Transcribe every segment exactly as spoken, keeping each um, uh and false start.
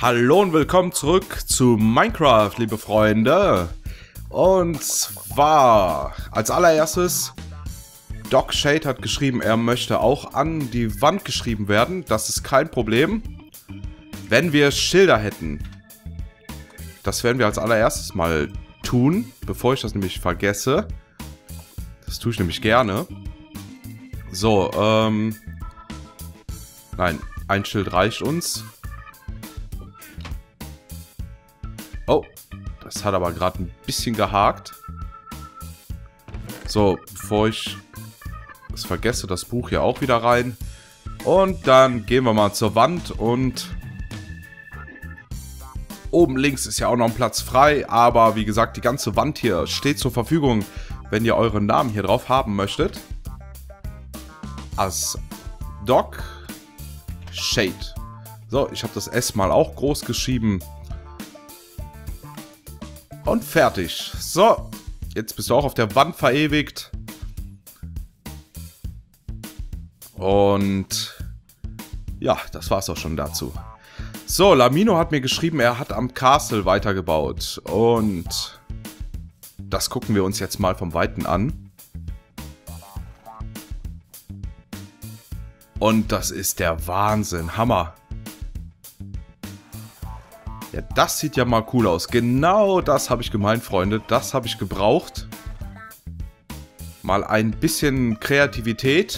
Hallo und willkommen zurück zu Minecraft, liebe Freunde. Und zwar, als allererstes, Doc Shade hat geschrieben, er möchte auch an die Wand geschrieben werden. Das ist kein Problem, wenn wir Schilder hätten. Das werden wir als allererstes mal tun, bevor ich das nämlich vergesse. Das tue ich nämlich gerne. So, ähm... Nein, ein Schild reicht uns. Oh, das hat aber gerade ein bisschen gehakt. So, bevor ich das vergesse, das Buch hier auch wieder rein. Und dann gehen wir mal zur Wand und oben links ist ja auch noch ein Platz frei. Aber wie gesagt, die ganze Wand hier steht zur Verfügung, wenn ihr euren Namen hier drauf haben möchtet. Als Doc Shade. So, ich habe das S mal auch groß geschrieben. Und fertig. So, jetzt bist du auch auf der Wand verewigt. Und ja, das war's auch schon dazu. So, Lamino hat mir geschrieben, er hat am Castle weitergebaut. Und das gucken wir uns jetzt mal vom Weiten an. Und das ist der Wahnsinn. Hammer. Ja, das sieht ja mal cool aus. Genau das habe ich gemeint, Freunde. Das habe ich gebraucht. Mal ein bisschen Kreativität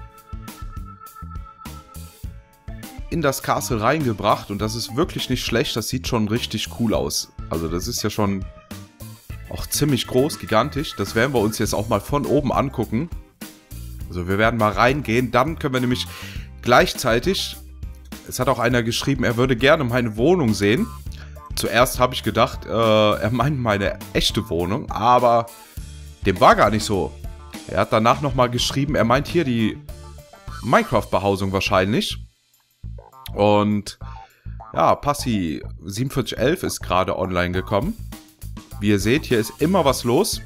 in das Castle reingebracht. Und das ist wirklich nicht schlecht. Das sieht schon richtig cool aus. Also das ist ja schon auch ziemlich groß, gigantisch. Das werden wir uns jetzt auch mal von oben angucken. Also wir werden mal reingehen. Dann können wir nämlich gleichzeitig... Es hat auch einer geschrieben, er würde gerne meine Wohnung sehen. Zuerst habe ich gedacht, äh, er meint meine echte Wohnung, aber dem war gar nicht so. Er hat danach nochmal geschrieben, er meint hier die Minecraft-Behausung wahrscheinlich. Und ja, Passi siebenundvierzig elf ist gerade online gekommen. Wie ihr seht, hier ist immer was los.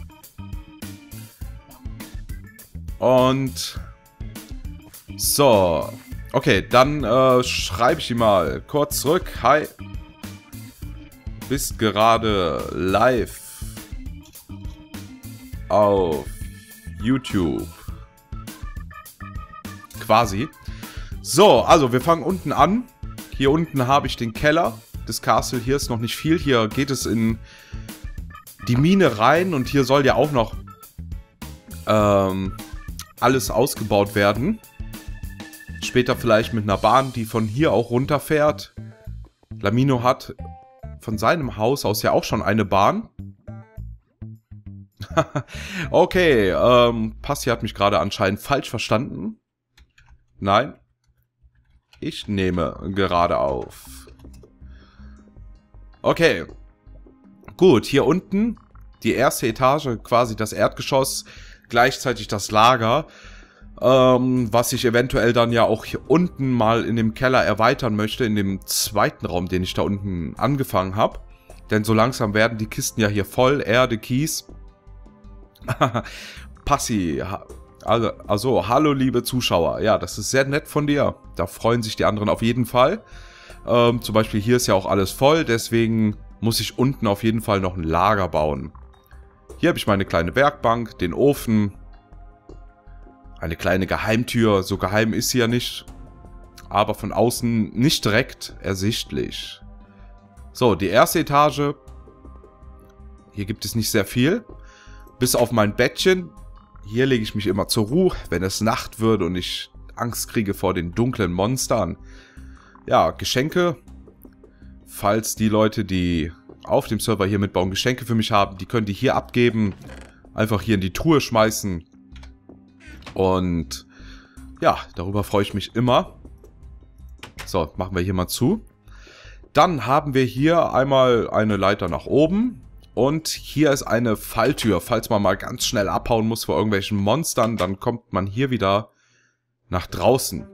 Und so... Okay, dann äh, schreibe ich ihm mal kurz zurück. Hi. Bist gerade live auf YouTube. Quasi. So, also wir fangen unten an. Hier unten habe ich den Keller des Castle. Hier ist noch nicht viel. Hier geht es in die Mine rein. Und hier soll ja auch noch ähm, alles ausgebaut werden. Später vielleicht mit einer Bahn, die von hier auch runterfährt. Lamino hat von seinem Haus aus ja auch schon eine Bahn. Okay, ähm, Passi hat mich gerade anscheinend falsch verstanden. Nein. Ich nehme gerade auf. Okay. Gut, hier unten die erste Etage, quasi das Erdgeschoss, gleichzeitig das Lager. Ähm, was ich eventuell dann ja auch hier unten mal in dem Keller erweitern möchte, in dem zweiten Raum, den ich da unten angefangen habe. Denn so langsam werden die Kisten ja hier voll, Erde, Kies. Passi, also, also, hallo liebe Zuschauer. Ja, das ist sehr nett von dir. Da freuen sich die anderen auf jeden Fall. Ähm, zum Beispiel hier ist ja auch alles voll, deswegen muss ich unten auf jeden Fall noch ein Lager bauen. Hier habe ich meine kleine Werkbank, den Ofen. Eine kleine Geheimtür, so geheim ist sie ja nicht, aber von außen nicht direkt ersichtlich. So, die erste Etage. Hier gibt es nicht sehr viel. Bis auf mein Bettchen. Hier lege ich mich immer zur Ruhe, wenn es Nacht wird und ich Angst kriege vor den dunklen Monstern. Ja, Geschenke. Falls die Leute, die auf dem Server hier mitbauen, Geschenke für mich haben, die können die hier abgeben. Einfach hier in die Truhe schmeißen. Und ja, darüber freue ich mich immer. So, machen wir hier mal zu. Dann haben wir hier einmal eine Leiter nach oben. Und hier ist eine Falltür. Falls man mal ganz schnell abhauen muss vor irgendwelchen Monstern, dann kommt man hier wieder nach draußen.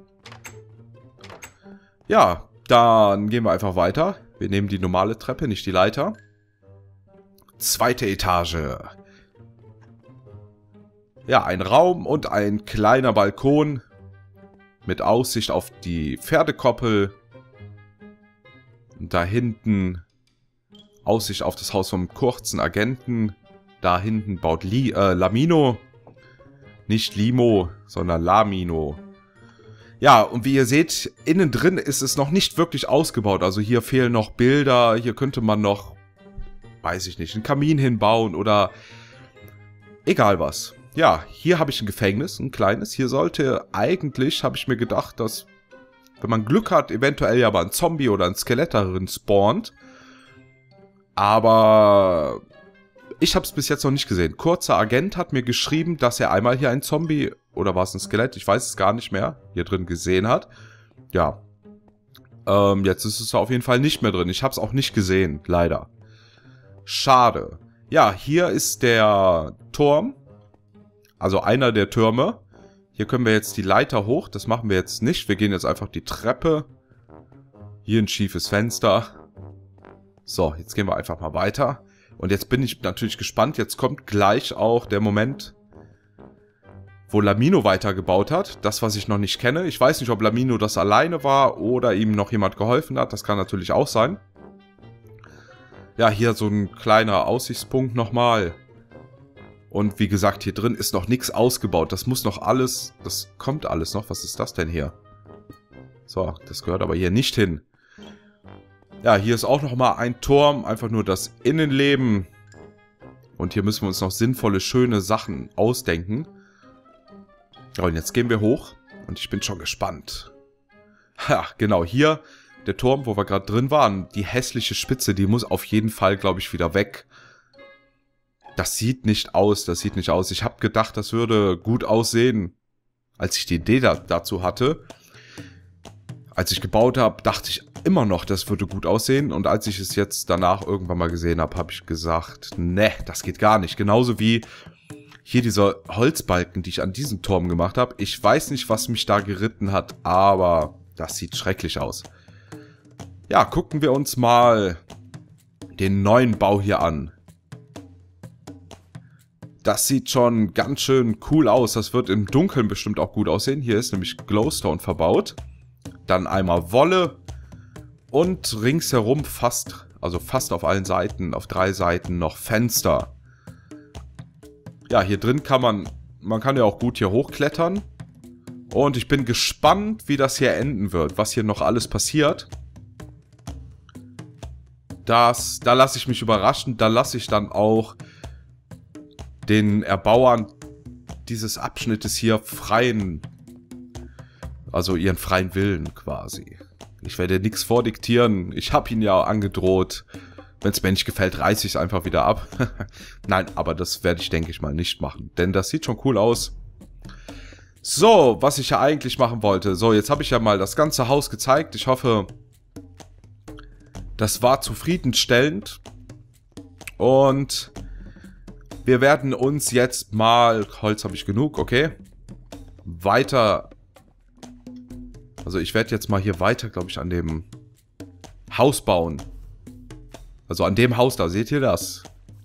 Ja, dann gehen wir einfach weiter. Wir nehmen die normale Treppe, nicht die Leiter. Zweite Etage. Ja, ein Raum und ein kleiner Balkon mit Aussicht auf die Pferdekoppel. Und da hinten Aussicht auf das Haus vom kurzen Agenten. Da hinten baut Li äh, Lamino. Nicht Limo, sondern Lamino. Ja, und wie ihr seht, innen drin ist es noch nicht wirklich ausgebaut. Also hier fehlen noch Bilder. Hier könnte man noch, weiß ich nicht, einen Kamin hinbauen oder egal was. Ja, hier habe ich ein Gefängnis, ein kleines. Hier sollte eigentlich, habe ich mir gedacht, dass, wenn man Glück hat, eventuell ja mal ein Zombie oder ein Skelett darin spawnt. Aber ich habe es bis jetzt noch nicht gesehen. Kurzer Agent hat mir geschrieben, dass er einmal hier ein Zombie, oder war es ein Skelett, ich weiß es gar nicht mehr, hier drin gesehen hat. Ja, ähm, jetzt ist es auf jeden Fall nicht mehr drin. Ich habe es auch nicht gesehen, leider. Schade. Ja, hier ist der Turm. Also einer der Türme. Hier können wir jetzt die Leiter hoch. Das machen wir jetzt nicht. Wir gehen jetzt einfach die Treppe. Hier ein schiefes Fenster. So, jetzt gehen wir einfach mal weiter. Und jetzt bin ich natürlich gespannt. Jetzt kommt gleich auch der Moment, wo Lamino weitergebaut hat. Das, was ich noch nicht kenne. Ich weiß nicht, ob Lamino das alleine war oder ihm noch jemand geholfen hat. Das kann natürlich auch sein. Ja, hier so ein kleiner Aussichtspunkt nochmal. Und wie gesagt, hier drin ist noch nichts ausgebaut. Das muss noch alles, das kommt alles noch. Was ist das denn hier? So, das gehört aber hier nicht hin. Ja, hier ist auch nochmal ein Turm. Einfach nur das Innenleben. Und hier müssen wir uns noch sinnvolle, schöne Sachen ausdenken. Ja, und jetzt gehen wir hoch. Und ich bin schon gespannt. Ja, genau, hier der Turm, wo wir gerade drin waren. Die hässliche Spitze, die muss auf jeden Fall, glaube ich, wieder weg. Das sieht nicht aus, das sieht nicht aus. Ich habe gedacht, das würde gut aussehen, als ich die Idee da, dazu hatte. Als ich gebaut habe, dachte ich immer noch, das würde gut aussehen. Und als ich es jetzt danach irgendwann mal gesehen habe, habe ich gesagt, ne, das geht gar nicht. Genauso wie hier diese Holzbalken, die ich an diesem Turm gemacht habe. Ich weiß nicht, was mich da geritten hat, aber das sieht schrecklich aus. Ja, gucken wir uns mal den neuen Bau hier an. Das sieht schon ganz schön cool aus. Das wird im Dunkeln bestimmt auch gut aussehen. Hier ist nämlich Glowstone verbaut. Dann einmal Wolle. Und ringsherum fast, also fast auf allen Seiten, auf drei Seiten noch Fenster. Ja, hier drin kann man, man kann ja auch gut hier hochklettern. Und ich bin gespannt, wie das hier enden wird. Was hier noch alles passiert. Das, da lasse ich mich überraschen. Da lasse ich dann auch den Erbauern dieses Abschnittes hier freien, also ihren freien Willen quasi. Ich werde nichts vordiktieren. Ich habe ihn ja angedroht. Wenn es mir nicht gefällt, reiße ich es einfach wieder ab. Nein, aber das werde ich, denke ich mal, nicht machen. Denn das sieht schon cool aus. So, was ich ja eigentlich machen wollte. So, jetzt habe ich ja mal das ganze Haus gezeigt. Ich hoffe, das war zufriedenstellend. Und wir werden uns jetzt mal, Holz habe ich genug, okay, weiter, also ich werde jetzt mal hier weiter, glaube ich, an dem Haus bauen. Also an dem Haus da, seht ihr das?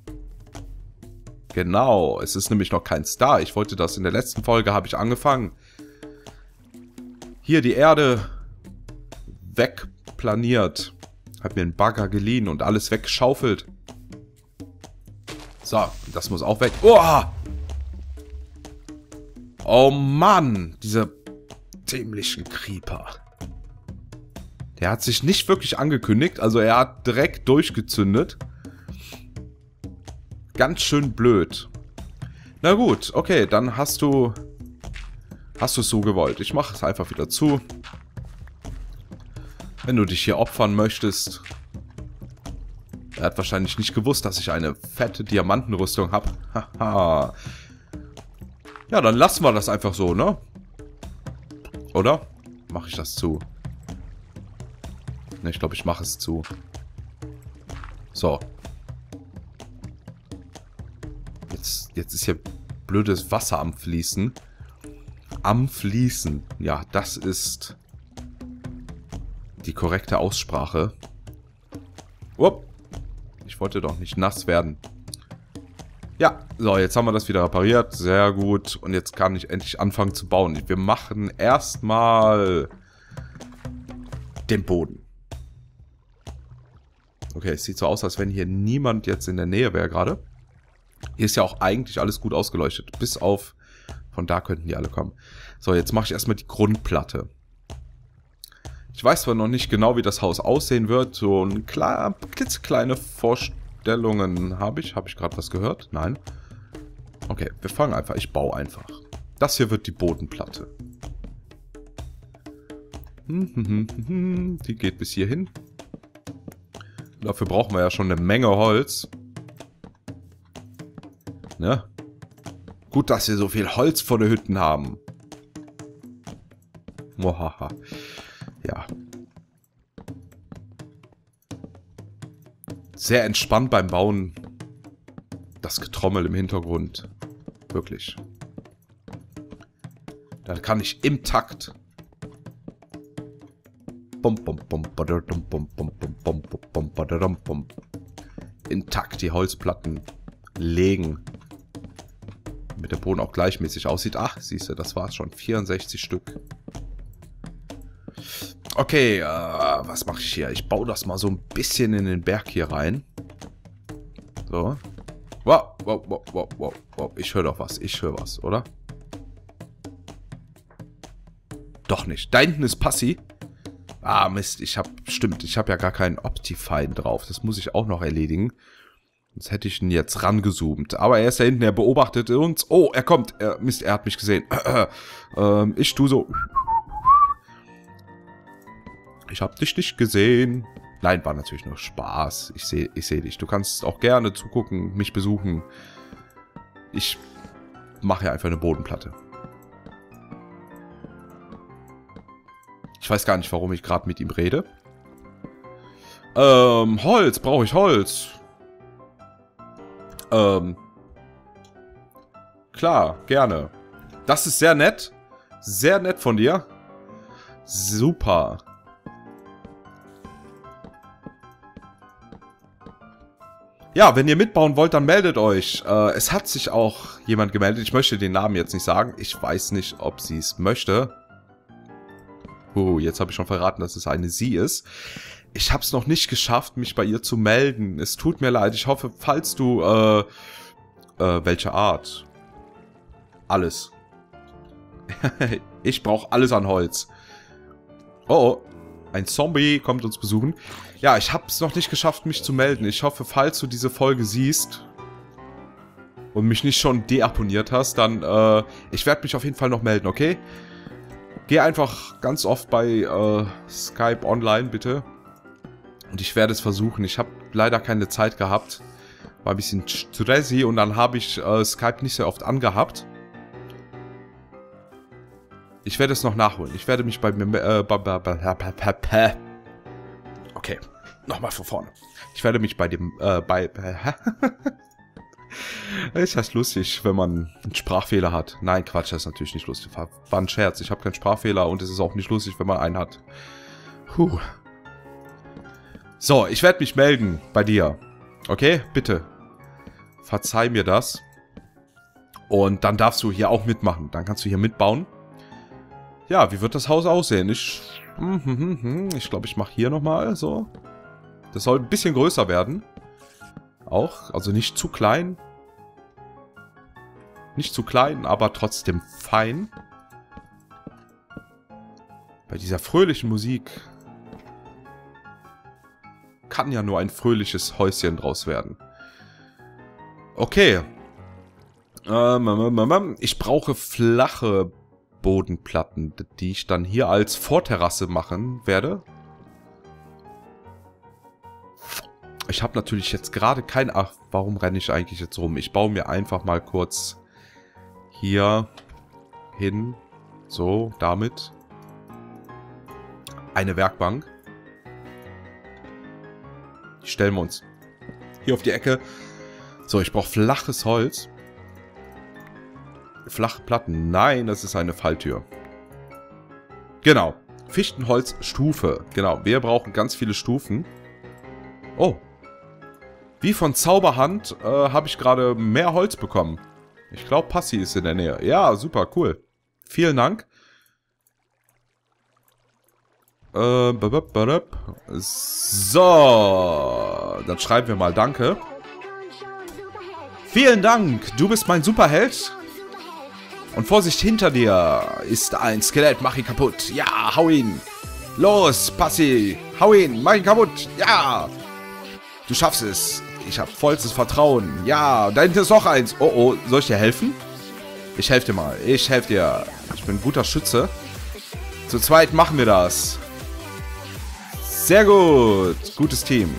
Genau, es ist nämlich noch kein Star. Ich wollte das in der letzten Folge, habe ich angefangen. Hier die Erde wegplaniert. Hab mir einen Bagger geliehen und alles weggeschaufelt. So, das muss auch weg. Oh! Oh Mann, diese dämlichen Creeper. Der hat sich nicht wirklich angekündigt, also er hat direkt durchgezündet. Ganz schön blöd. Na gut, okay, dann hast du... Hast du es so gewollt. Ich mache es einfach wieder zu. Wenn du dich hier opfern möchtest... Er hat wahrscheinlich nicht gewusst, dass ich eine fette Diamantenrüstung habe. Haha. Ja, dann lassen wir das einfach so, ne? Oder? Mache ich das zu? Ne, ich glaube, ich mache es zu. So. Jetzt, jetzt ist hier blödes Wasser am Fließen. Am Fließen. Ja, das ist die korrekte Aussprache. Upp. Ich wollte doch nicht nass werden. Ja, so, jetzt haben wir das wieder repariert. Sehr gut. Und jetzt kann ich endlich anfangen zu bauen. Wir machen erstmal den Boden. Okay, es sieht so aus, als wenn hier niemand jetzt in der Nähe wäre gerade. Hier ist ja auch eigentlich alles gut ausgeleuchtet. Bis auf... Von da könnten die alle kommen. So, jetzt mache ich erstmal die Grundplatte. Ich weiß zwar noch nicht genau, wie das Haus aussehen wird. So ein klar, klitzekleine Vorstellungen habe ich. Habe ich gerade was gehört? Nein. Okay, wir fangen einfach. Ich baue einfach. Das hier wird die Bodenplatte. Die geht bis hierhin. Dafür brauchen wir ja schon eine Menge Holz. Ne? Gut, dass wir so viel Holz vor den Hütten haben. Mohaha. Ja. Sehr entspannt beim Bauen. Das Getrommel im Hintergrund. Wirklich. Dann kann ich im Takt im Takt die Holzplatten legen. Damit der Boden auch gleichmäßig aussieht. Ach, siehst du, das war's schon. vierundsechzig Stück. Okay, äh, was mache ich hier? Ich baue das mal so ein bisschen in den Berg hier rein. So. Wow, wow, wow, wow, wow, wow. Ich höre doch was. Ich höre was, oder? Doch nicht. Da hinten ist Passi. Ah, Mist. Ich habe, stimmt, ich habe ja gar keinen Optifine drauf. Das muss ich auch noch erledigen. Sonst hätte ich ihn jetzt rangezoomt. Aber er ist da hinten, er beobachtet uns. Oh, er kommt. Er, Mist, er hat mich gesehen. ähm, ich tu so. Ich habe dich nicht gesehen. Nein, war natürlich nur Spaß. Ich sehe ich seh dich. Du kannst auch gerne zugucken, mich besuchen. Ich mache ja einfach eine Bodenplatte. Ich weiß gar nicht, warum ich gerade mit ihm rede. Ähm, Holz. Brauche ich Holz? Ähm. Klar, gerne. Das ist sehr nett. Sehr nett von dir. Super. Ja, wenn ihr mitbauen wollt, dann meldet euch. Äh, es hat sich auch jemand gemeldet. Ich möchte den Namen jetzt nicht sagen. Ich weiß nicht, ob sie es möchte. Uh, jetzt habe ich schon verraten, dass es eine sie ist. Ich habe es noch nicht geschafft, mich bei ihr zu melden. Es tut mir leid. Ich hoffe, falls du... Äh, äh, welche Art? Alles. Ich brauche alles an Holz. Oh, oh. Ein Zombie kommt uns besuchen. Ja, ich habe es noch nicht geschafft, mich zu melden. Ich hoffe, falls du diese Folge siehst und mich nicht schon deabonniert hast, dann, äh, ich werde mich auf jeden Fall noch melden, okay? Geh einfach ganz oft bei äh, Skype online, bitte. Und ich werde es versuchen. Ich habe leider keine Zeit gehabt. War ein bisschen stressy und dann habe ich äh, Skype nicht sehr oft angehabt. Ich werde es noch nachholen. Ich werde mich bei mir... Äh, okay, nochmal von vorne. Ich werde mich bei dem... Äh, bei... Ist das lustig, wenn man einen Sprachfehler hat? Nein, Quatsch, das ist natürlich nicht lustig. War, war ein Scherz. Ich habe keinen Sprachfehler und es ist auch nicht lustig, wenn man einen hat. Puh. So, ich werde mich melden bei dir. Okay, bitte. Verzeih mir das. Und dann darfst du hier auch mitmachen. Dann kannst du hier mitbauen. Ja, wie wird das Haus aussehen? Ich ich glaube, ich mache hier nochmal so. Das soll ein bisschen größer werden. Auch, also nicht zu klein. Nicht zu klein, aber trotzdem fein. Bei dieser fröhlichen Musik kann ja nur ein fröhliches Häuschen draus werden. Okay. Ähm, ich brauche flache Bodenplatten, die ich dann hier als Vorterrasse machen werde. Ich habe natürlich jetzt gerade kein... Ach, warum renne ich eigentlich jetzt rum? Ich baue mir einfach mal kurz hier hin. So, damit. Eine Werkbank. Die stellen wir uns hier auf die Ecke. So, ich brauche flaches Holz. Flache Platten. Nein, das ist eine Falltür. Genau. Fichtenholzstufe. Genau, wir brauchen ganz viele Stufen. Oh. Wie von Zauberhand äh, habe ich gerade mehr Holz bekommen. Ich glaube, Passi ist in der Nähe. Ja, super, cool. Vielen Dank. Äh, so, dann schreiben wir mal Danke. Vielen Dank, du bist mein Superheld. Und Vorsicht, hinter dir ist ein Skelett, mach ihn kaputt. Ja, hau ihn. Los, Passi, hau ihn, mach ihn kaputt. Ja, du schaffst es. Ich habe vollstes Vertrauen. Ja, da hinten ist noch eins. Oh, oh, soll ich dir helfen? Ich helfe dir mal, ich helfe dir. Ich bin ein guter Schütze. Zu zweit machen wir das. Sehr gut, gutes Team.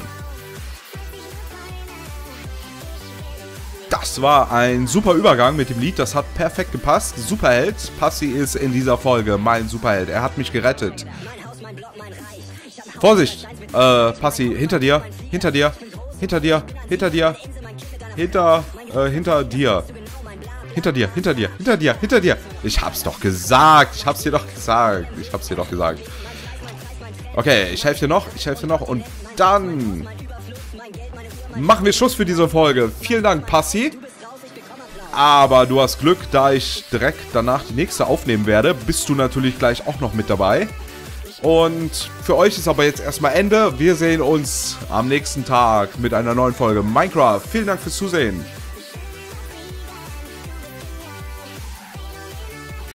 Das war ein super Übergang mit dem Lied, das hat perfekt gepasst. Superheld, Passi ist in dieser Folge mein Superheld. Er hat mich gerettet. Vorsicht, äh, Passi, hinter dir, hinter dir, hinter dir, hinter dir, hinter, äh, hinter dir. Hinter dir, hinter dir, hinter dir, hinter dir. Ich hab's doch gesagt, ich hab's dir doch gesagt, ich hab's dir doch gesagt. Okay, ich helfe dir noch, ich helfe dir noch und dann machen wir Schluss für diese Folge. Vielen Dank, Passi. Aber du hast Glück, da ich direkt danach die nächste aufnehmen werde, bist du natürlich gleich auch noch mit dabei. Und für euch ist aber jetzt erstmal Ende. Wir sehen uns am nächsten Tag mit einer neuen Folge Minecraft. Vielen Dank fürs Zusehen.